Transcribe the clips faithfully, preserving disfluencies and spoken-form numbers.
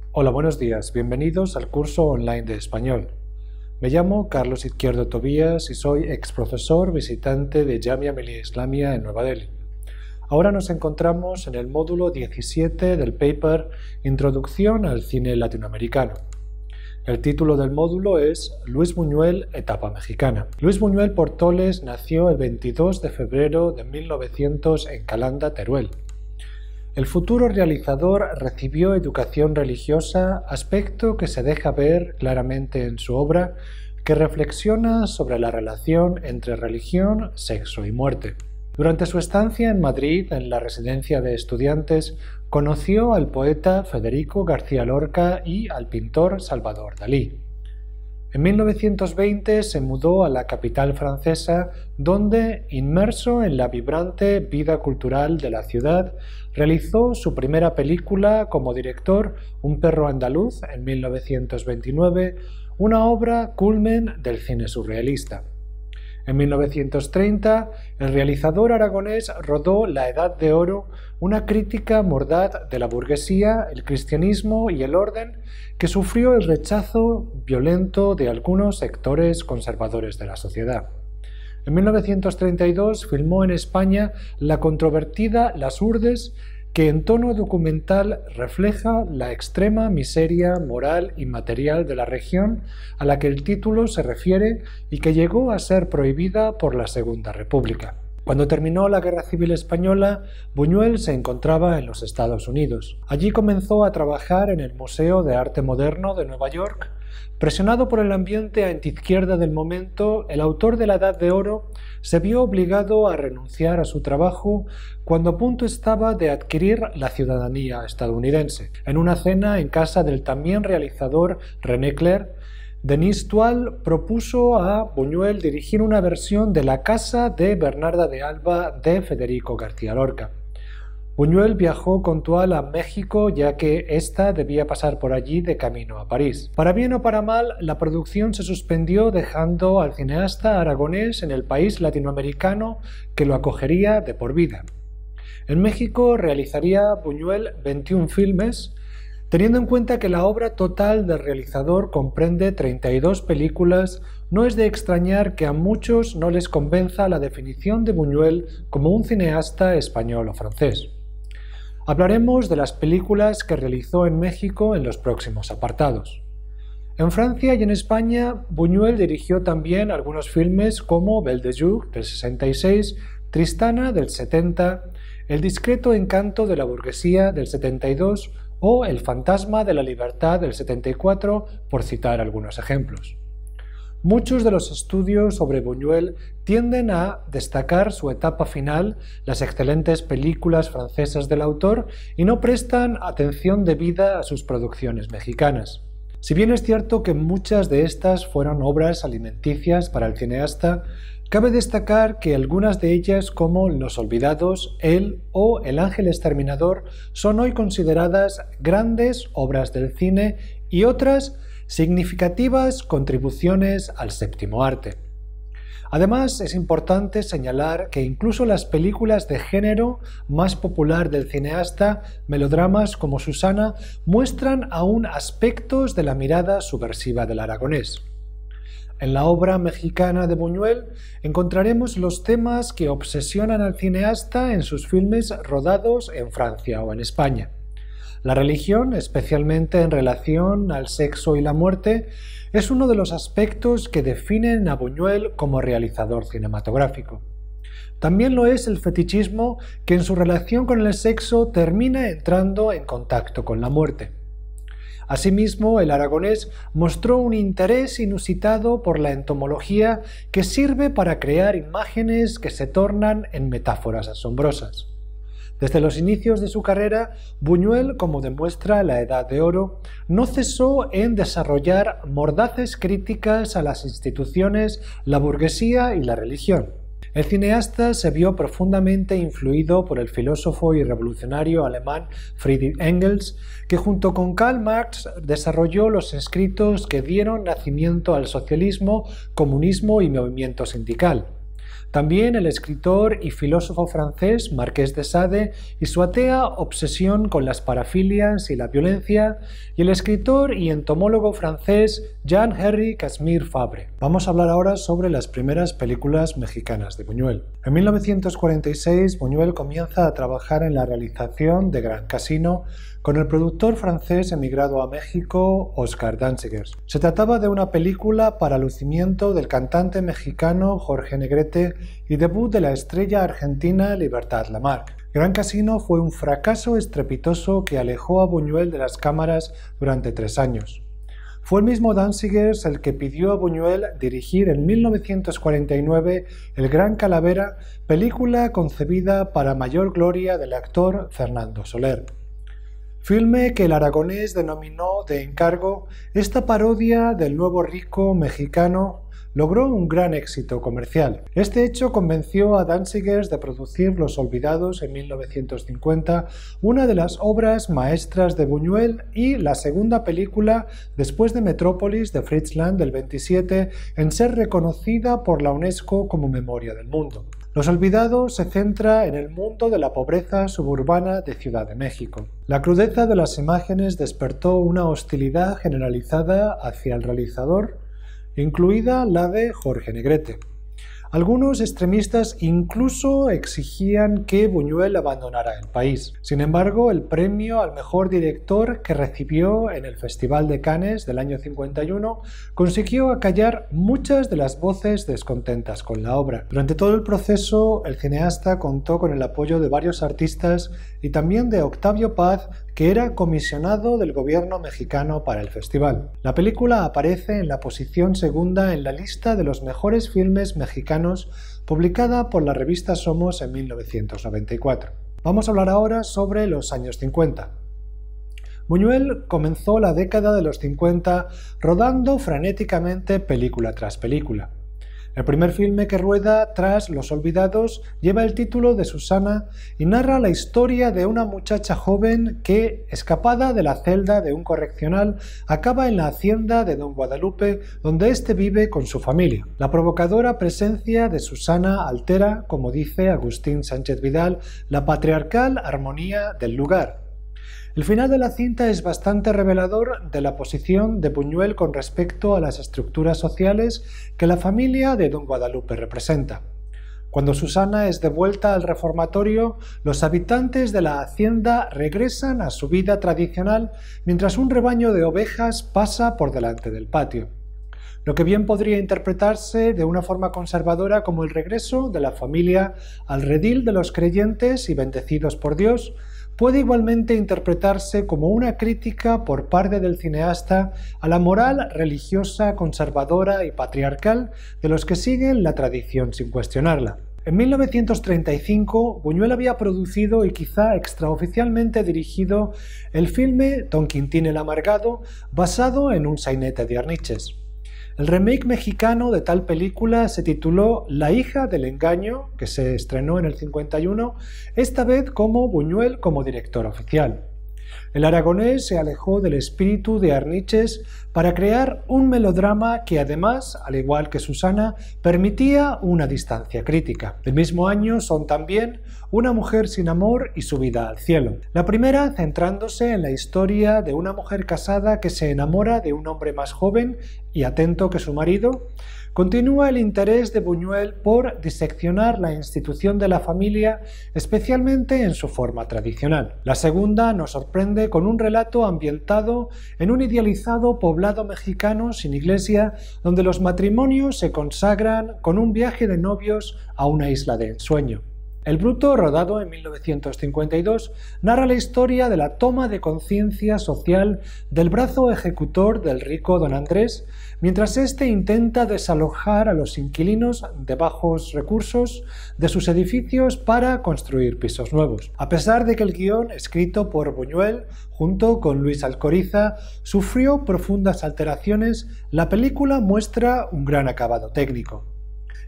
Hola, buenos días. Bienvenidos al curso online de español. Me llamo Carlos Izquierdo Tobías y soy ex profesor visitante de Jamia Millia Islamia en Nueva Delhi. Ahora nos encontramos en el módulo diecisiete del paper Introducción al cine latinoamericano. El título del módulo es Luis Buñuel, etapa mexicana. Luis Buñuel Portoles nació el veintidós de febrero de mil novecientos en Calanda, Teruel. El futuro realizador recibió educación religiosa, aspecto que se deja ver claramente en su obra, que reflexiona sobre la relación entre religión, sexo y muerte. Durante su estancia en Madrid, en la residencia de estudiantes, conoció al poeta Federico García Lorca y al pintor Salvador Dalí. En mil novecientos veinte se mudó a la capital francesa, donde, inmerso en la vibrante vida cultural de la ciudad, realizó su primera película como director, Un perro andaluz, en mil novecientos veintinueve, una obra culmen del cine surrealista. En mil novecientos treinta, el realizador aragonés rodó La Edad de Oro, una crítica mordaz de la burguesía, el cristianismo y el orden que sufrió el rechazo violento de algunos sectores conservadores de la sociedad. En mil novecientos treinta y dos filmó en España la controvertida Las Urdes, que en tono documental refleja la extrema miseria moral y material de la región a la que el título se refiere y que llegó a ser prohibida por la Segunda República. Cuando terminó la Guerra Civil Española, Buñuel se encontraba en los Estados Unidos. Allí comenzó a trabajar en el Museo de Arte Moderno de Nueva York. Presionado por el ambiente antiizquierda del momento, el autor de La Edad de Oro se vio obligado a renunciar a su trabajo cuando a punto estaba de adquirir la ciudadanía estadounidense. En una cena en casa del también realizador René Clair, Denis Toile propuso a Buñuel dirigir una versión de La Casa de Bernarda de Alba de Federico García Lorca. Buñuel viajó con Toile a México, ya que ésta debía pasar por allí de camino a París. Para bien o para mal, la producción se suspendió, dejando al cineasta aragonés en el país latinoamericano que lo acogería de por vida. En México realizaría Buñuel veintiún filmes, teniendo en cuenta que la obra total del realizador comprende treinta y dos películas. No es de extrañar que a muchos no les convenza la definición de Buñuel como un cineasta español o francés. Hablaremos de las películas que realizó en México en los próximos apartados. En Francia y en España, Buñuel dirigió también algunos filmes como Belle de Jour del sesenta y seis, Tristana del setenta, El discreto encanto de la burguesía del setenta y dos o El fantasma de la libertad del setenta y cuatro, por citar algunos ejemplos. Muchos de los estudios sobre Buñuel tienden a destacar su etapa final, las excelentes películas francesas del autor, y no prestan atención debida a sus producciones mexicanas. Si bien es cierto que muchas de estas fueron obras alimenticias para el cineasta, cabe destacar que algunas de ellas, como Los Olvidados, Él o El Ángel Exterminador, son hoy consideradas grandes obras del cine y otras significativas contribuciones al séptimo arte. Además, es importante señalar que incluso las películas de género más popular del cineasta, melodramas como Susana, muestran aún aspectos de la mirada subversiva del aragonés. En la obra mexicana de Buñuel encontraremos los temas que obsesionan al cineasta en sus filmes rodados en Francia o en España. La religión, especialmente en relación al sexo y la muerte, es uno de los aspectos que definen a Buñuel como realizador cinematográfico. También lo es el fetichismo, que en su relación con el sexo termina entrando en contacto con la muerte. Asimismo, el aragonés mostró un interés inusitado por la entomología que sirve para crear imágenes que se tornan en metáforas asombrosas. Desde los inicios de su carrera, Buñuel, como demuestra La Edad de Oro, no cesó en desarrollar mordaces críticas a las instituciones, la burguesía y la religión. El cineasta se vio profundamente influido por el filósofo y revolucionario alemán Friedrich Engels, que junto con Karl Marx desarrolló los escritos que dieron nacimiento al socialismo, comunismo y movimiento sindical. También el escritor y filósofo francés Marqués de Sade y su atea obsesión con las parafilias y la violencia, y el escritor y entomólogo francés Jean-Henri Casimir Fabre. Vamos a hablar ahora sobre las primeras películas mexicanas de Buñuel. En mil novecientos cuarenta y seis, Buñuel comienza a trabajar en la realización de Gran Casino con el productor francés emigrado a México, Oscar Danziger. Se trataba de una película para lucimiento del cantante mexicano Jorge Negrete y debut de la estrella argentina Libertad Lamarque. Gran Casino fue un fracaso estrepitoso que alejó a Buñuel de las cámaras durante tres años. Fue el mismo Danziger el que pidió a Buñuel dirigir en mil novecientos cuarenta y nueve El Gran Calavera, película concebida para mayor gloria del actor Fernando Soler. Filme que el aragonés denominó de encargo, esta parodia del nuevo rico mexicano logró un gran éxito comercial. Este hecho convenció a Danziger de producir Los Olvidados en mil novecientos cincuenta, una de las obras maestras de Buñuel y la segunda película después de Metrópolis de Fritz Lang del veintisiete en ser reconocida por la UNESCO como Memoria del Mundo. Los Olvidados se centra en el mundo de la pobreza suburbana de Ciudad de México. La crudeza de las imágenes despertó una hostilidad generalizada hacia el realizador, incluida la de Jorge Negrete. Algunos extremistas incluso exigían que Buñuel abandonara el país. Sin embargo, el premio al mejor director que recibió en el Festival de Cannes del año cincuenta y uno consiguió acallar muchas de las voces descontentas con la obra. Durante todo el proceso, el cineasta contó con el apoyo de varios artistas y también de Octavio Paz, que era comisionado del gobierno mexicano para el festival. La película aparece en la posición segunda en la lista de los mejores filmes mexicanos publicada por la revista Somos en mil novecientos noventa y cuatro. Vamos a hablar ahora sobre los años cincuenta. Buñuel comenzó la década de los cincuenta rodando frenéticamente película tras película. El primer filme que rueda tras Los Olvidados lleva el título de Susana y narra la historia de una muchacha joven que, escapada de la celda de un correccional, acaba en la hacienda de Don Guadalupe, donde éste vive con su familia. La provocadora presencia de Susana altera, como dice Agustín Sánchez Vidal, la patriarcal armonía del lugar. El final de la cinta es bastante revelador de la posición de Buñuel con respecto a las estructuras sociales que la familia de Don Guadalupe representa. Cuando Susana es devuelta al reformatorio, los habitantes de la hacienda regresan a su vida tradicional mientras un rebaño de ovejas pasa por delante del patio. Lo que bien podría interpretarse de una forma conservadora como el regreso de la familia al redil de los creyentes y bendecidos por Dios, puede igualmente interpretarse como una crítica por parte del cineasta a la moral religiosa, conservadora y patriarcal de los que siguen la tradición sin cuestionarla. En mil novecientos treinta y cinco, Buñuel había producido y quizá extraoficialmente dirigido el filme Don Quintín el Amargado, basado en un sainete de Arniches. El remake mexicano de tal película se tituló La hija del engaño, que se estrenó en el cincuenta y uno, esta vez como Buñuel como director oficial. El aragonés se alejó del espíritu de Arniches para crear un melodrama que además, al igual que Susana, permitía una distancia crítica. Del mismo año son también Una mujer sin amor y Su vida al cielo. La primera centrándose en la historia de una mujer casada que se enamora de un hombre más joven y atento que su marido. Continúa el interés de Buñuel por diseccionar la institución de la familia, especialmente en su forma tradicional. La segunda nos sorprende con un relato ambientado en un idealizado poblado mexicano sin iglesia, donde los matrimonios se consagran con un viaje de novios a una isla de ensueño. El Bruto, rodado en mil novecientos cincuenta y dos, narra la historia de la toma de conciencia social del brazo ejecutor del rico don Andrés, mientras éste intenta desalojar a los inquilinos de bajos recursos de sus edificios para construir pisos nuevos. A pesar de que el guión, escrito por Buñuel, junto con Luis Alcoriza, sufrió profundas alteraciones, la película muestra un gran acabado técnico.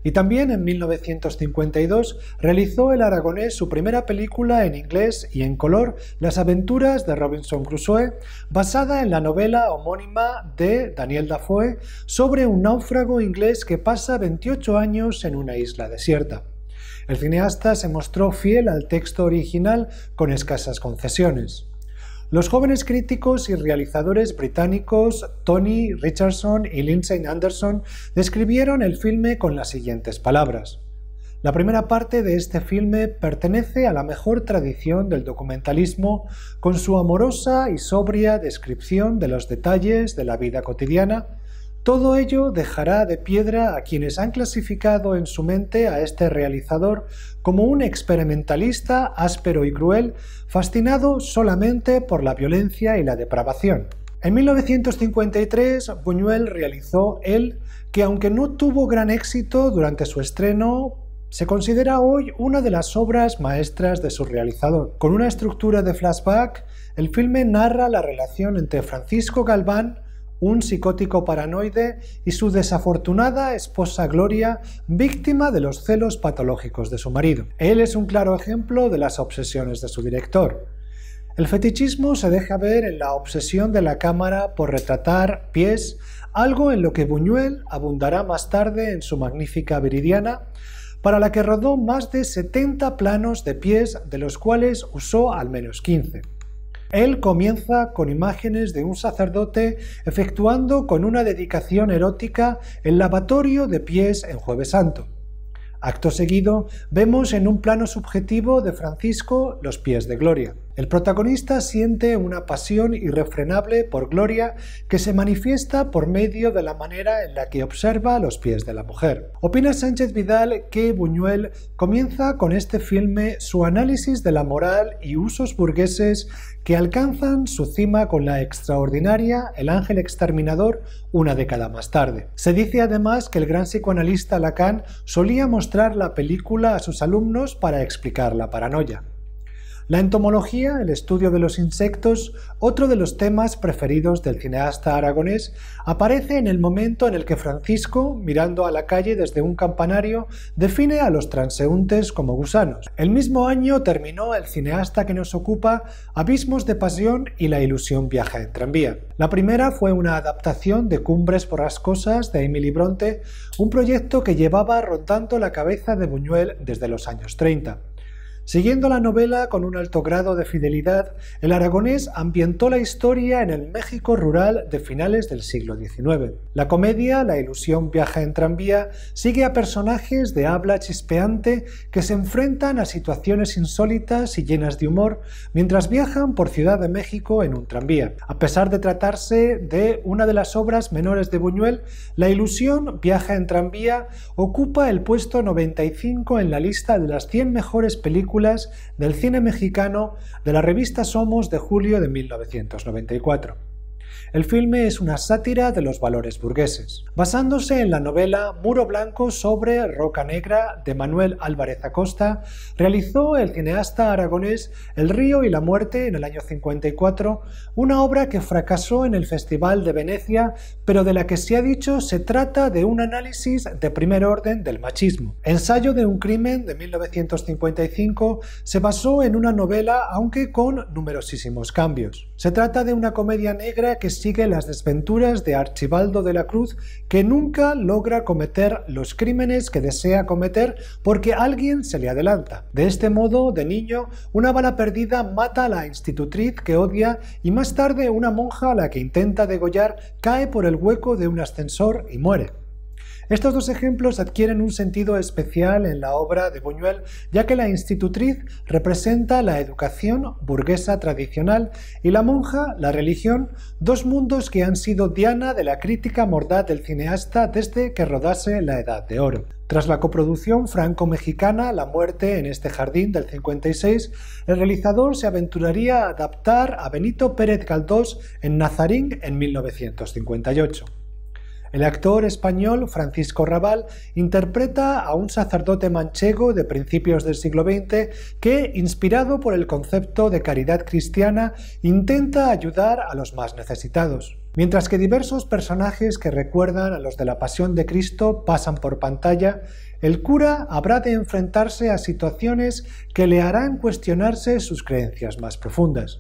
Y también en mil novecientos cincuenta y dos realizó el aragonés su primera película en inglés y en color, Las aventuras de Robinson Crusoe, basada en la novela homónima de Daniel Defoe sobre un náufrago inglés que pasa veintiocho años en una isla desierta. El cineasta se mostró fiel al texto original con escasas concesiones. Los jóvenes críticos y realizadores británicos Tony Richardson y Lindsay Anderson describieron el filme con las siguientes palabras. La primera parte de este filme pertenece a la mejor tradición del documentalismo con su amorosa y sobria descripción de los detalles de la vida cotidiana. Todo ello dejará de piedra a quienes han clasificado en su mente a este realizador como un experimentalista áspero y cruel, fascinado solamente por la violencia y la depravación. En mil novecientos cincuenta y tres, Buñuel realizó El, que aunque no tuvo gran éxito durante su estreno, se considera hoy una de las obras maestras de su realizador. Con una estructura de flashback, el filme narra la relación entre Francisco Galván, un psicótico paranoide, y su desafortunada esposa Gloria, víctima de los celos patológicos de su marido. Él es un claro ejemplo de las obsesiones de su director. El fetichismo se deja ver en la obsesión de la cámara por retratar pies, algo en lo que Buñuel abundará más tarde en su magnífica Viridiana, para la que rodó más de setenta planos de pies, de los cuales usó al menos quince. Él comienza con imágenes de un sacerdote efectuando con una dedicación erótica el lavatorio de pies en Jueves Santo. Acto seguido, vemos en un plano subjetivo de Francisco los pies de Gloria. El protagonista siente una pasión irrefrenable por Gloria que se manifiesta por medio de la manera en la que observa los pies de la mujer. Opina Sánchez Vidal que Buñuel comienza con este filme su análisis de la moral y usos burgueses que alcanzan su cima con la extraordinaria El ángel exterminador una década más tarde. Se dice además que el gran psicoanalista Lacan solía mostrar la película a sus alumnos para explicar la paranoia. La entomología, el estudio de los insectos, otro de los temas preferidos del cineasta aragonés, aparece en el momento en el que Francisco, mirando a la calle desde un campanario, define a los transeúntes como gusanos. El mismo año terminó el cineasta que nos ocupa Abismos de pasión y La ilusión viaja en tranvía. La primera fue una adaptación de Cumbres borrascosas de Emily Bronte, un proyecto que llevaba rondando la cabeza de Buñuel desde los años treinta. Siguiendo la novela con un alto grado de fidelidad, el aragonés ambientó la historia en el México rural de finales del siglo diecinueve. La comedia La ilusión viaja en tranvía sigue a personajes de habla chispeante que se enfrentan a situaciones insólitas y llenas de humor mientras viajan por Ciudad de México en un tranvía. A pesar de tratarse de una de las obras menores de Buñuel, La ilusión viaja en tranvía ocupa el puesto noventa y cinco en la lista de las cien mejores películas del cine mexicano de la revista Somos de julio de mil novecientos noventa y cuatro. El filme es una sátira de los valores burgueses. Basándose en la novela Muro Blanco sobre Roca Negra de Manuel Álvarez Acosta, realizó el cineasta aragonés El río y la muerte en el año cincuenta y cuatro, una obra que fracasó en el Festival de Venecia, pero de la que se ha dicho se trata de un análisis de primer orden del machismo. Ensayo de un crimen de mil novecientos cincuenta y cinco se basó en una novela, aunque con numerosísimos cambios. Se trata de una comedia negra que sigue las desventuras de Archibaldo de la Cruz, que nunca logra cometer los crímenes que desea cometer porque alguien se le adelanta. De este modo, de niño, una bala perdida mata a la institutriz que odia y más tarde una monja a la que intenta degollar cae por el hueco de un ascensor y muere. Estos dos ejemplos adquieren un sentido especial en la obra de Buñuel, ya que la institutriz representa la educación burguesa tradicional y la monja la religión, dos mundos que han sido diana de la crítica mordaz del cineasta desde que rodase La Edad de Oro. Tras la coproducción franco-mexicana La muerte en este jardín del cincuenta y seis, el realizador se aventuraría a adaptar a Benito Pérez Galdós en Nazarín en mil novecientos cincuenta y ocho. El actor español Francisco Rabal interpreta a un sacerdote manchego de principios del siglo veinte que, inspirado por el concepto de caridad cristiana, intenta ayudar a los más necesitados. Mientras que diversos personajes que recuerdan a los de la Pasión de Cristo pasan por pantalla, el cura habrá de enfrentarse a situaciones que le harán cuestionarse sus creencias más profundas.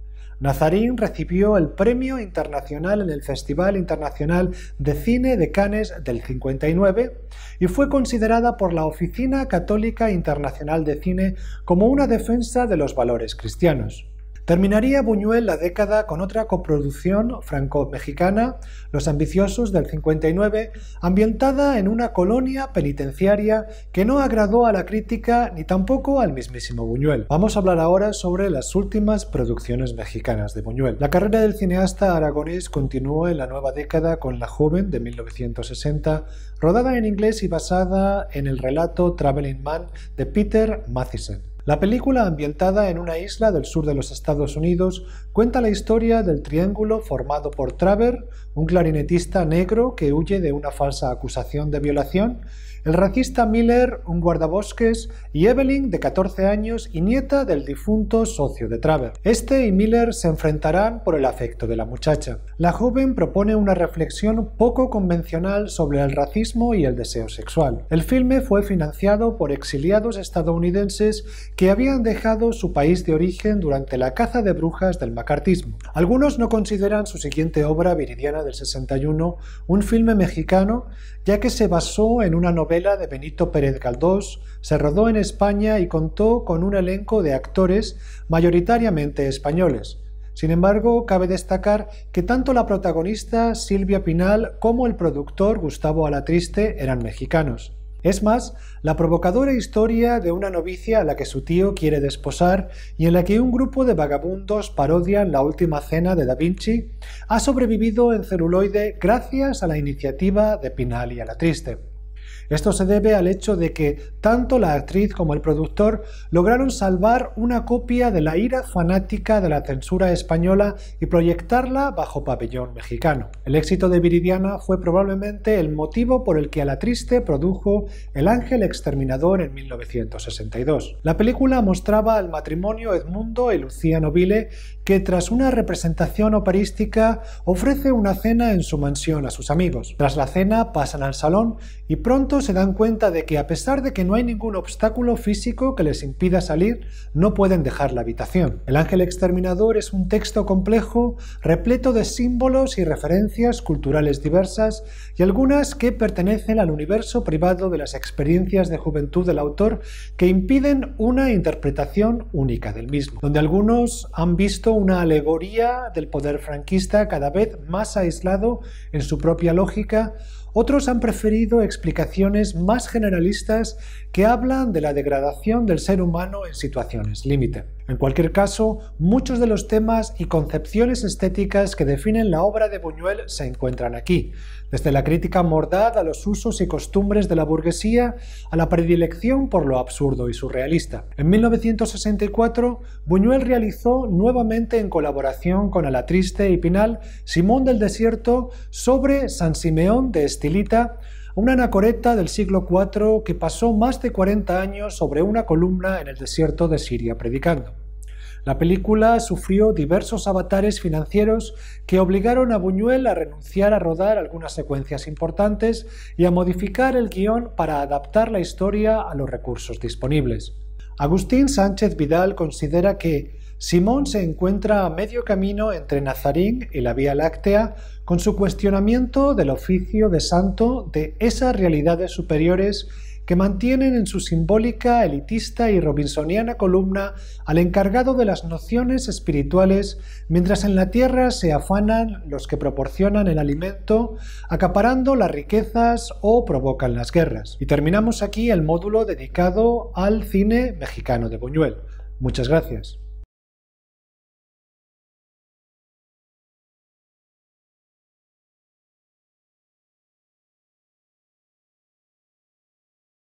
Nazarín recibió el Premio Internacional en el Festival Internacional de Cine de Cannes del cincuenta y nueve y fue considerada por la Oficina Católica Internacional de Cine como una defensa de los valores cristianos. Terminaría Buñuel la década con otra coproducción franco-mexicana, Los Ambiciosos del cincuenta y nueve, ambientada en una colonia penitenciaria que no agradó a la crítica ni tampoco al mismísimo Buñuel. Vamos a hablar ahora sobre las últimas producciones mexicanas de Buñuel. La carrera del cineasta aragonés continuó en la nueva década con La Joven de mil novecientos sesenta, rodada en inglés y basada en el relato Traveling Man de Peter Matthiessen. La película, ambientada en una isla del sur de los Estados Unidos, cuenta la historia del triángulo formado por Traver, un clarinetista negro que huye de una falsa acusación de violación, el racista Miller, un guardabosques, y Evelyn, de catorce años y nieta del difunto socio de Traver. Este y Miller se enfrentarán por el afecto de la muchacha. La Joven propone una reflexión poco convencional sobre el racismo y el deseo sexual. El filme fue financiado por exiliados estadounidenses que habían dejado su país de origen durante la caza de brujas del macartismo. Algunos no consideran su siguiente obra, Viridiana del sesenta y uno, un filme mexicano, ya que se basó en una novela de Benito Pérez Galdós, se rodó en España y contó con un elenco de actores mayoritariamente españoles. Sin embargo, cabe destacar que tanto la protagonista Silvia Pinal como el productor Gustavo Alatriste eran mexicanos. Es más, la provocadora historia de una novicia a la que su tío quiere desposar y en la que un grupo de vagabundos parodian la última cena de Da Vinci ha sobrevivido en celuloide gracias a la iniciativa de Pinal y Alatriste. Esto se debe al hecho de que tanto la actriz como el productor lograron salvar una copia de la ira fanática de la censura española y proyectarla bajo pabellón mexicano. El éxito de Viridiana fue probablemente el motivo por el que Alatriste produjo El Ángel Exterminador en mil novecientos sesenta y dos. La película mostraba al matrimonio Edmundo y Lucía Nobile que, tras una representación operística, ofrece una cena en su mansión a sus amigos. Tras la cena pasan al salón y pronto se dan cuenta de que, a pesar de que no hay ningún obstáculo físico que les impida salir, no pueden dejar la habitación. El Ángel Exterminador es un texto complejo, repleto de símbolos y referencias culturales diversas, y algunas que pertenecen al universo privado de las experiencias de juventud del autor que impiden una interpretación única del mismo, donde algunos han visto una alegoría del poder franquista cada vez más aislado en su propia lógica. Otros han preferido explicaciones más generalistas que hablan de la degradación del ser humano en situaciones límite. En cualquier caso, muchos de los temas y concepciones estéticas que definen la obra de Buñuel se encuentran aquí, desde la crítica mordaz a los usos y costumbres de la burguesía a la predilección por lo absurdo y surrealista. En mil novecientos sesenta y cuatro, Buñuel realizó nuevamente en colaboración con Alatriste y Pinal Simón del Desierto sobre San Simeón de Estilita, una anacoreta del siglo cuatro que pasó más de cuarenta años sobre una columna en el desierto de Siria predicando. La película sufrió diversos avatares financieros que obligaron a Buñuel a renunciar a rodar algunas secuencias importantes y a modificar el guión para adaptar la historia a los recursos disponibles. Agustín Sánchez Vidal considera que Simón se encuentra a medio camino entre Nazarín y la Vía Láctea, con su cuestionamiento del oficio de santo, de esas realidades superiores que mantienen en su simbólica, elitista y robinsoniana columna al encargado de las nociones espirituales, mientras en la tierra se afanan los que proporcionan el alimento, acaparando las riquezas o provocan las guerras. Y terminamos aquí el módulo dedicado al cine mexicano de Buñuel. Muchas gracias.